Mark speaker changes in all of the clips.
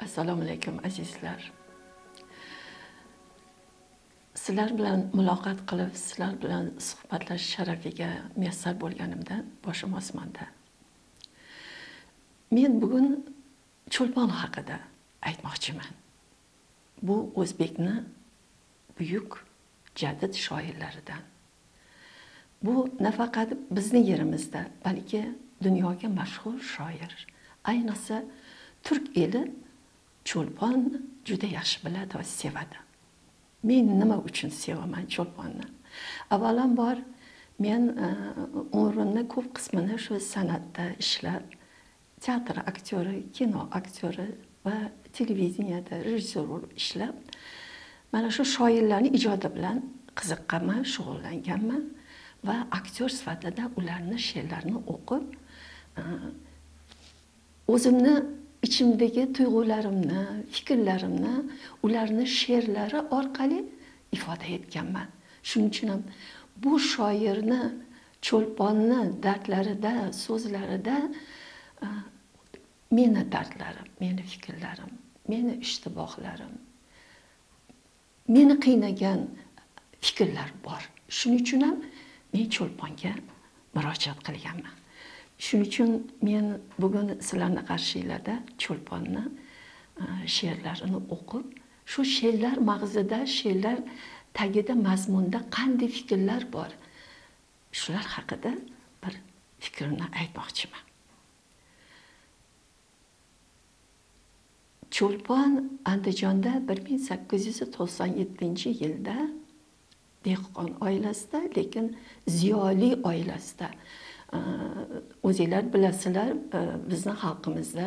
Speaker 1: Assalomu alaykum azizlar. Sizlar bilan muloqot qilib, sizlar bilan suhbatlashish sharafiga muyassar bo'lganimdan boshim osmonda. Men bugun Cho'lpon haqida aytmoqchiman. Bu O'zbekning buyuk jadid shoirlaridan. Bu nafaqat bizning yerimizda, balki dunyoga mashhur shoir. Ayniqsa turk eli Cho'lpon juda yaxshi biladi va sevadi. Men nima uchun sevaman Cho'lponni? Avvalambor men umrimning ko'p qismini shu san'atda ishlab, teatr aktyori, kino aktyori va televideniyada rejissor bo'lib ishlab, mana shu shoirlarning ijodi bilan qiziqqanman, shug'ullanganman va aktyor sifatida ularning she'rlarini o'qib, o'zimni ichimdagi tuyg'ularimni, fikrlarimni ularning she'rlari orqali ifoda etganman. Shuning uchun ham bu shoirni, Cho'lponni dardlarida, so'zlarida meni dardlarim, meni fikrlarim, meni ishtibohlarim, meni qiynagan fikrlar bor. Shuning uchun ham men Cho'lponga murojaat qilganman. Shuning uchun men bugun sizlarning qarshilarda Cho'lponni she'rlarini o'qib, shu she'rlar mag'zida, she'rlar tagida, mazmunda qanday fikrlar bor, shular haqida bir fikrni aytmoqchiman. Cho'lpon Andijonda 1897-yilda dehqon oilasida, lekin ziyoli oilasida. O'zinglar bilasizlar, bizning xalqimizda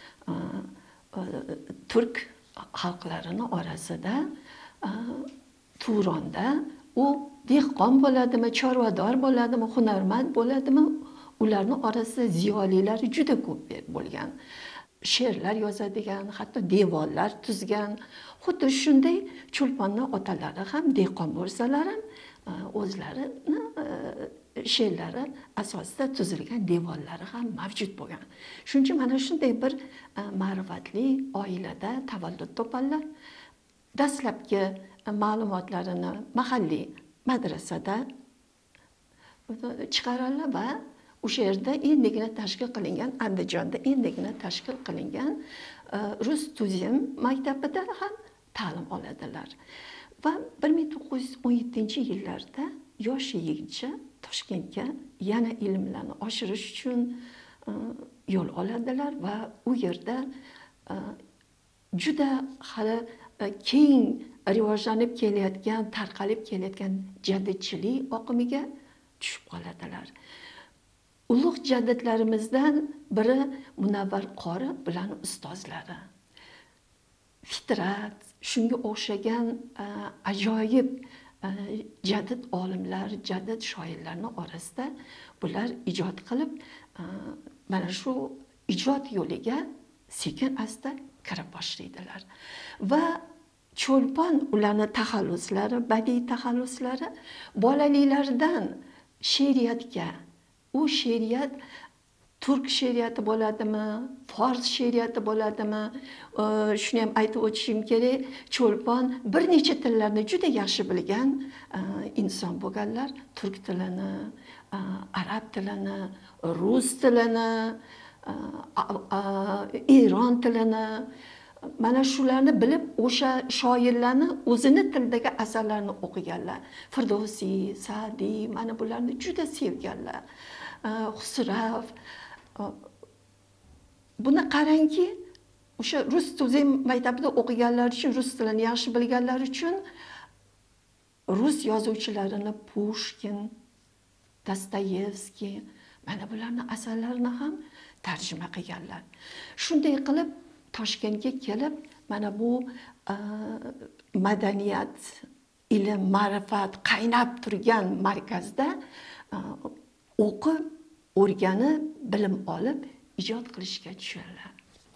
Speaker 1: turk xalqlarining orasida Turonda u dehqon bo'ladimi, chorvador bo'ladimi, hunarmand bo'ladimi, ularning orasida ziyolilar juda ko'p bo'lgan. She'rlar yozadigan, hatto devonlar tuzgan. Xuddi shunday Cho'lponning otalari ham dehqon bo'lsalar ham o'zlarini she'rlari asosida tuzilgan devonlari ham mavjud bo'lgan. Shuning uchun mana shunday bir ma'rifatli oilada tavallud topadilar. Dastlabki ma'lumotlarini mahalliy madrasada chiqaradilar va o'sha yerda endigina tashkil qilingan, Andijonda endigina tashkil qilingan Rus tuzim maktabida ham ta'lim oladilar. Va 1917-yillarda yosh yigitcha Toshkentga yana ilmlarni oshirish uchun yo'l oladilar va u yerda juda hali keng rivojlanib kelayotgan, tarqalib kelayotgan jadidchilik oqimiga tushib qoladilar. Ulug' jadidlarimizdan biri Munavvar qori bilan ustozlari. Fitrat, shunga o'xshagan ajoyib jadid olimlar, jadid shoirlarning orasida bular ijod qilib, mana shu ijod yo'liga sekin-asta kirib boshlaydilar. Va Cho'lpon ularning taxalluslari, badiiy taxalluslari bolaliklaridan she'riyatga, u she'riyat turk she'riyati bo'ladimi, fors she'riyati bo'ladimi? Shuni ham aytib o'tishim kerak. Cho'lpon bir necha tillarni juda yaxshi bilgan inson bo'lganlar. Turk tilini, arab tilini, rus tilini, Eron tilini, mana shularni bilib, o'sha shoirlarni o'zini tildagi asarlarini o'qiganlar. Firdovsiy, Sa'diy, mana bularni juda sevganlar. Xusrav. Buni qarangki, o'sha rus tuzim maktabida o'qiganlar uchun, rus tilini yaxshi bilganlar uchun rus yozuvchilarini Pushkin, Dostoyevskiy, mana bularning asarlarini ham tarjima qilganlar. Shunday qilib Toshkentga kelib, mana bu madaniyat, ilm, ma'rifat qaynab turgan markazda o'qib, o'rganib, bilim olib, ijod qilishga tushadilar.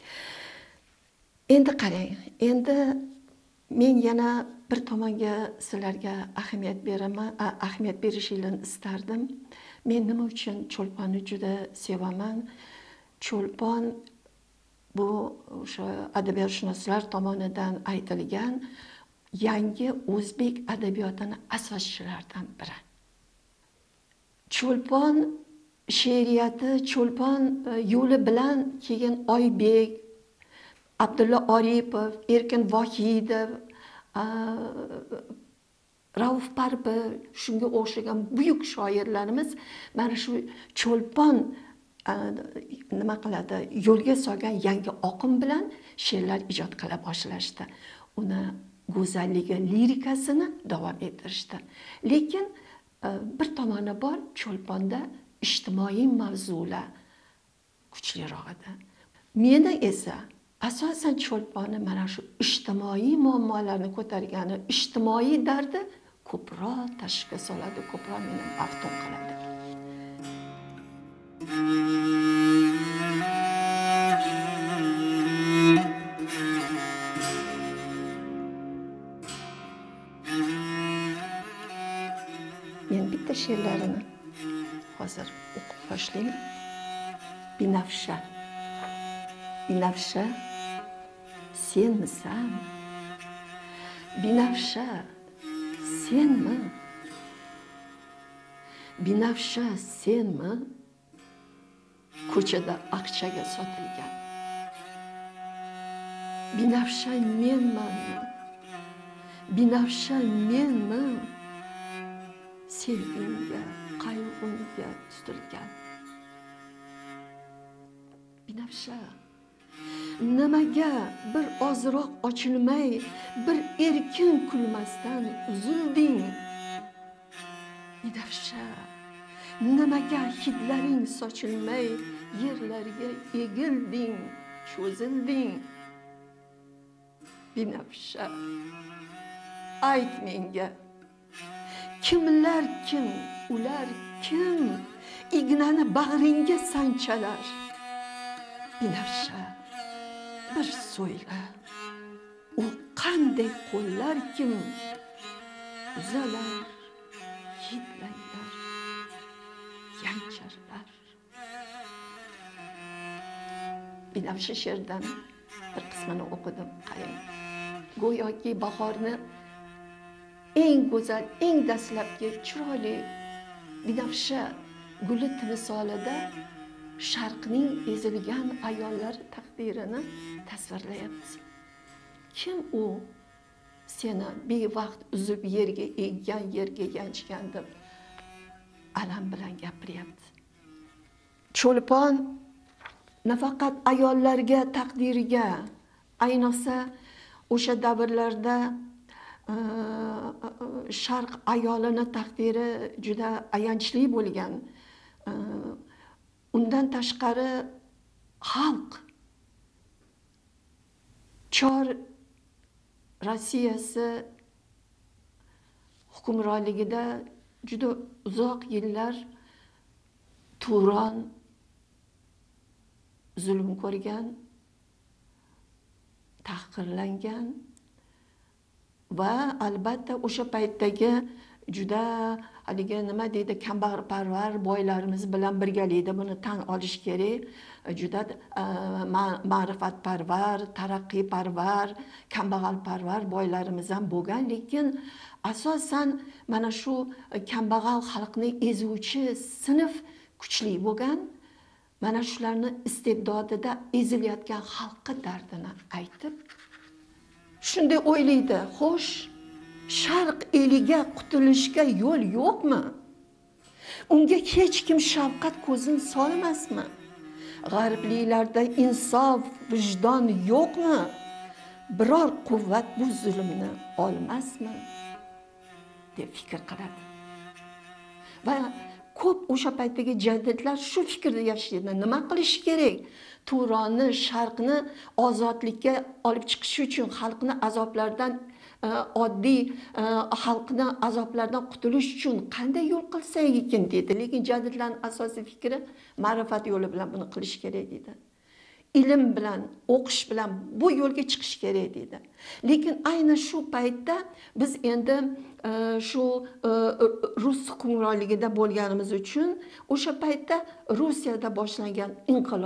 Speaker 1: Endi qarang, endi men yana bir tomonga sizlarga ahamiyat beraman, ahamiyat berishinglarni istardim. Men nima uchun Cho'lponni juda sevaman? Cho'lpon bu o'sha adabiyotshunoslar tomonidan aytilgan yangi o'zbek adabiyotini asoschilaridan biri. Cho'lpon she'riyati, Cho'lpon yo'li bilan keyin Oybek, Abdulla Oripov, Erkin Vohidov, Rauf Parpi, shunga o'xshagan buyuk shoirlarimiz mana shu Cho'lpon nima qiladi, yo'lga solgan yangi oqim bilan she'rlar ijod qila boshlashdi. Uni go'zalligi, lirikasini davom ettirishdi. Lekin bir tomoni bor, Cho'lponda ijtimoiy mavzular kuchliroq edi. Meni esa asosan Cho'lponni mana shu ijtimoiy muammolarni ko'targani, ijtimoiy dardi ko'proq tashqi soladi, ko'proq meni maftun qiladi. Men bitta she'rlarini hozir o'qib boshlayman. Binafsha. Binafsha, senmisan? Binafsha, senmi? Binafsha, senmi? Ko'chada aqchaga sotilgan. Binafsha menmanmi? Binafsha menmi? Sevgimga, qayg'umga tutilgan. Binafsha, nimaga bir ozroq ochilmay, bir erkin kulmasdan uzilding? Binafsha, nimaga hidlaring sochilmay, yerlarga egilding, cho'zilding? Binafsha, ayt menga, kimlar kim, ular kim, ignani bag'ringga sanchalar? Binafsha, bir so'yla, u qanday qo'llar kim, uzalar, hidlaylar, yancharlar. Binafsha she'rdan bir qismini o'qidim, qarang. Go'yoki bahorni eng go'zal, eng dastlabki chiroyli binafsha guli timsolida sharqning ezilgan ayollar taqdirini tasvirlayapmiz. Kim u seni bevaqt uzib yerga eggan, yerga yanchgan deb alam bilan gapiryapti. Cho'lpon nafaqat ayollarga taqdiriga, ayniqsa o'sha davrlarda sharq ayolini taqdiri juda ayanchli bo'lgan. Undan tashqari xalq Chor Rossiyasi hukmronligida juda uzoq yillar Turon zulm ko'rgan, tahqirlangan va albatta o'sha paytdagi juda haligi nima deydi, kambag'alparvar boylarimiz bilan birgalikda buni tan olish kerak. Juda ma'rifatparvar, taraqqiyparvar, kambag'alparvar boylarimiz ham bo'lgan, lekin asosan mana shu kambag'al xalqni ezuvchi sinf kuchli bo'lgan. Mana shularni istibdodida ezilayotgan xalqqa dardini aytib, shunday o'ylaydi, xo'sh, sharq eliga qutulishga yo'l yo'qmi? Unga hech kim shafqat ko'zini solmasmi? G'arbliklarda insof, vijdon yo'qmi? Biror quvvat bu zulmni olmasmi? deb fikr qiladi. Va ko'p o'sha paytdagi jadidlar shu fikrda yashaydi. Nima qilish kerak? Turonni, sharqni ozodlikka olib chiqish uchun, xalqni azoblardan, oddiy xalqni azoblardan qutulish uchun qanday yo'l qilsak ekan dedi. Lekin jadidlarning asosiy fikri ma'rifat yo'li bilan buni qilish kerak dedi. Ilm bilan, o'qish bilan bu yo'lga chiqish kerak dedi. Lekin ayni shu paytda biz endi shu Rus hukmronligida bo'lganimiz uchun o'sha paytda Rusiyada boshlangan inqilob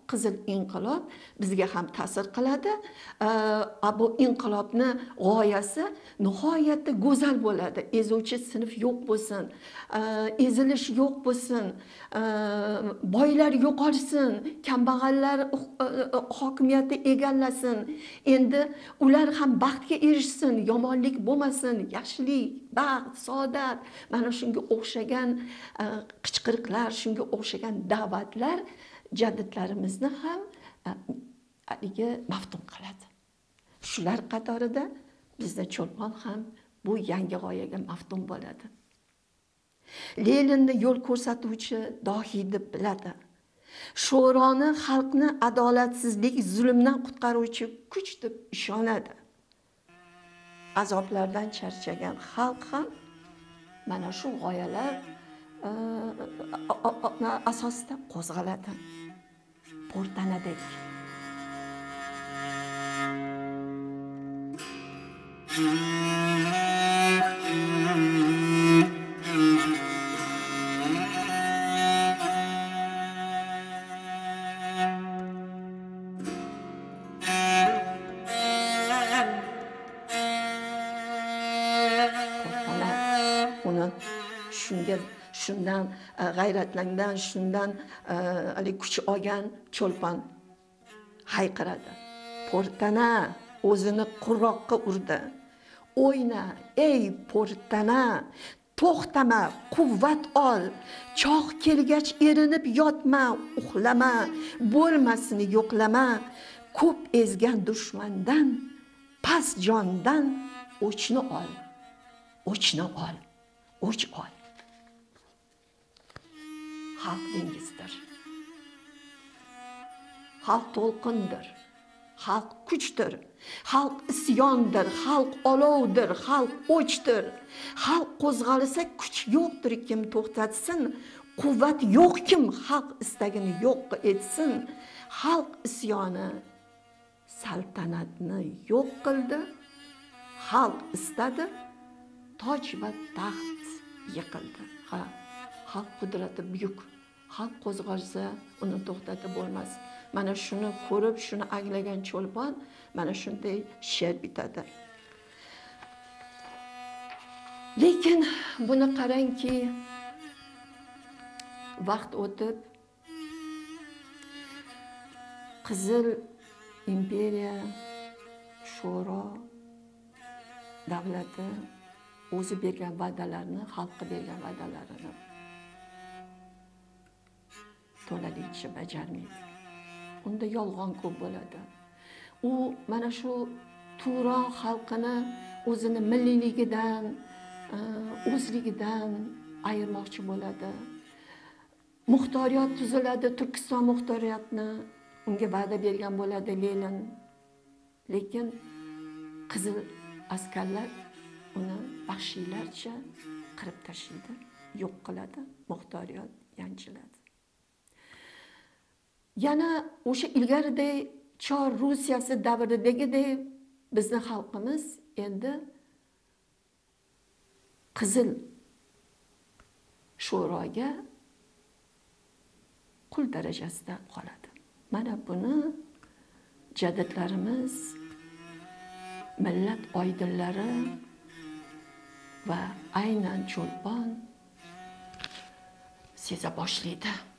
Speaker 1: qizil inqilob bizga ham ta'sir qiladi. Bu inqilobni g'oyasi nihoyatda go'zal bo'ladi. Ezuvchi sinf yo'q bo'lsin, ezilish yo'q bo'lsin, boylar yo'qolsin, kambag'allar hokimiyatni egallasin. Endi ular ham baxtga erishsin, yomonlik bo'lmasin, yaxshilik, baxt, saodat, mana shunga o'xshagan qichqiriqlar, shunga o'xshagan da'vatlar jaddidlarimizni ham haligi maftun qiladi. Shular qatorida bizda Cho'lpon ham bu yangi g'oyaga maftun bo'ladi. Leninni yo'l ko'rsatuvchi dohiy deb biladi. Sho'roni xalqni adolatsizlik, zulmdan qutqaruvchi kuch deb ishonadi. Azoblardan charchagan xalq ham mana shu g'oyalar asosida qo'zg'aladi. Po'rtanadek. Shundan g'ayratlangan, shundan kuch olgan Cho'lpon hayqiradi. Po'rtana o'zini qurroqqa urdi. O'yna, ey po'rtana, to'xtama, quvvat ol. Choq kelgach erinib yotma, uxlama, bo'lmasini yo'qlama. Ko'p ezgan dushmandan, past jondan o'chni ol. O'chni ol. O'ch ol. Xalq dengizdir. Xalq to'lqindir. Xalq kuchdir. Xalq isyondir. Xalq olovdir. Xalq o'chdir. Xalq qo'zg'alsa kuch yo'qdir kim to'xtatsin. Quvvat yo'q kim xalq istagini yo'q etsin. Xalq isyoni saltanatni yo'q qildi. Xalq istadi, toj va taxt yiqildi. Xalq qudrati buyuk. Xalq qo'zg'alsa uni to'xtatib bo'lmas. Mana shuni ko'rib, shuni anglagan Cho'lpon mana shunday she'r bitadi. Lekin buni qarangki, vaqt o'tib Qizil imperiya, sho'ro davlati o'zi bergan va'dalarni, xalqqa bergan va'dalarini to'laligicha bajarmaydi. Unda yolg'on ko'p bo'ladi. U mana shu Turon xalqini o'zini milliyligidan, o'zligidan ayirmoqchi bo'ladi. Muxtoriyat tuziladi, Turkiston muxtoriyatni unga va'da bergan bo'ladi Lenin. Lekin qizil askarlar uni vahshiylarcha qirib tashlaydi, yo'q qiladi, muxtoriyat yanchiladi. Yana o'sha ilgariday Chor Rusiyasi davridagidek bizning xalqimiz endi qizil sho'roga qul darajasida qoladi. Mana buni jaddidlarimiz, millat oydinlari va aynan Cho'lpon seza boshlaydi.